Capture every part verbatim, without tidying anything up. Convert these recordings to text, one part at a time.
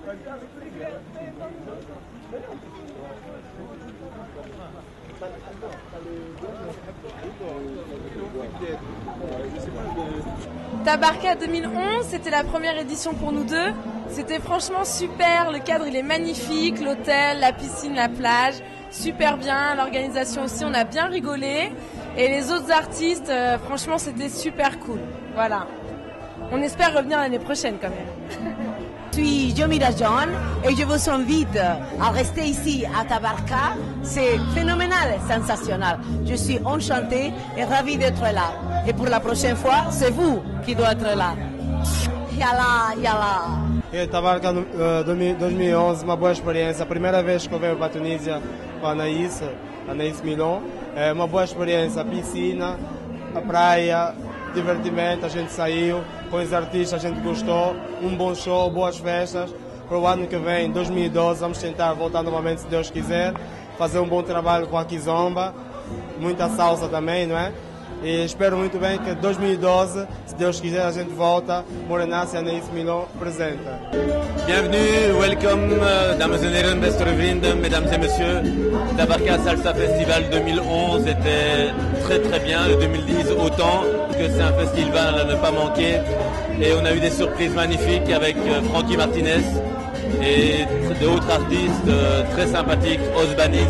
Tabarka deux mille onze, c'était la première édition pour nous deux. C'était franchement super, le cadre il est magnifique, l'hôtel, la piscine, la plage, super bien, l'organisation aussi, on a bien rigolé. Et les autres artistes, euh, franchement c'était super cool. Voilà. On espère revenir l'année prochaine quand même. Je suis Yomira John et je vous invite à rester ici à Tabarka. C'est phénoménal, sensationnel. Je suis enchantée et ravie d'être là. Et pour la prochaine fois, c'est vous qui doit être là. Yala, yala. E Tabarka uh, dois mil e onze, uma boa experiência. A primeira vez que eu venho para a Tunísia com a Anaís, Anaís Milon. É uma boa experiência. A piscina, a praia, divertimento, a gente saiu. Com os artistas a gente gostou. Um bom show, boas festas. Para o ano que vem, dois mil e doze, vamos tentar voltar novamente, se Deus quiser. Fazer um bom trabalho com a Kizomba. Muita salsa também, não é? E espero muito bem que dois mil e doze, se Deus quiser, a gente volta. Morenas e Anaís Milon presenta. Bienvenue, welcome, euh, dames et heren, beste vrienden, mesdames et messieurs. Tabarka Salsa Festival deux mille onze était très très bien, le deux mille dix autant, que c'est un festival à ne pas manquer. Et on a eu des surprises magnifiques avec euh, Frankie Martinez et d'autres artistes euh, très sympathiques, Osbanis.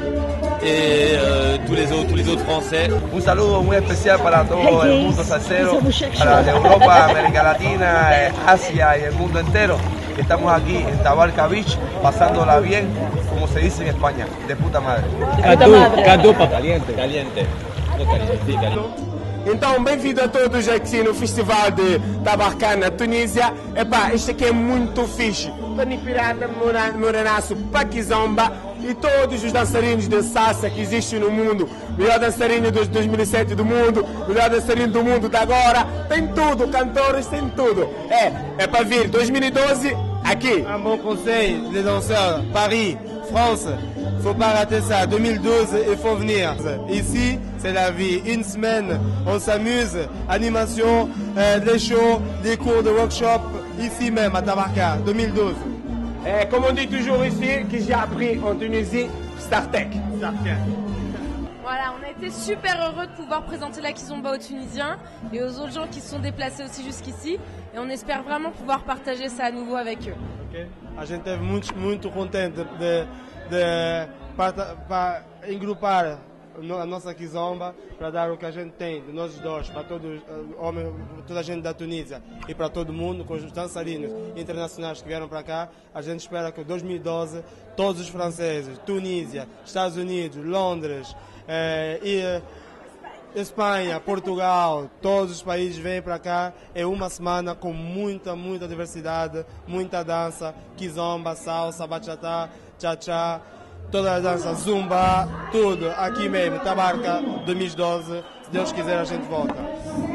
Et euh, tous les autres, tous les autres Français. Un saludo muy especial para todo el mundo salsero, para Europa, América Latina, Asia y el mundo entero. Estamos aquí en Tabarka Beach, pasándola bien, como se dice en España, de puta madre. Cadupa, caliente. Caliente. Caliente, sim, caliente. Então, bem-vindo a todos aqui no Festival de Tabarka na Tunísia. Epá, este aqui é muito fixe. Tony Pirata, Morenaço, Paquizomba e todos os dançarinos de salsa que existem no mundo. Melhor dançarino dos dois mil e sete do mundo, melhor dançarino do mundo de agora. Tem tudo, cantores, tem tudo. É, é para vir dois mil e doze aqui. Un bon conseil, les danseurs, Paris, France, faut pas rater ça. deux mille douze, il faut venir. Ici, c'est la vie. Une semaine, on s'amuse, animation, euh, des shows, des cours de workshop, ici même à Tabarka, deux mille douze. É, comme on dit toujours ici, que j'ai appris en Tunisie, Startec. Startec. Voilà, on a été super heureux de pouvoir présenter la Kizomba aux Tunisiens et aux autres gens qui se sont déplacés aussi jusqu'ici. Et on espère vraiment pouvoir partager ça à nouveau avec eux. Okay. A gente esteve muito, muito contente de, de, para engrupar a nossa Kizomba para dar o que a gente tem de nós dois, para todos, homens, toda a gente da Tunísia e para todo mundo, com os dançarinos internacionais que vieram para cá. A gente espera que em dois mil e doze todos os franceses, Tunísia, Estados Unidos, Londres, eh, e Espanha, Portugal, todos os países vêm para cá. É uma semana com muita, muita diversidade, muita dança, Kizomba, salsa, bachata, cha-cha, toda a dança, zumba, tudo aqui mesmo, Tabarka dois mil e doze, se Deus quiser a gente volta.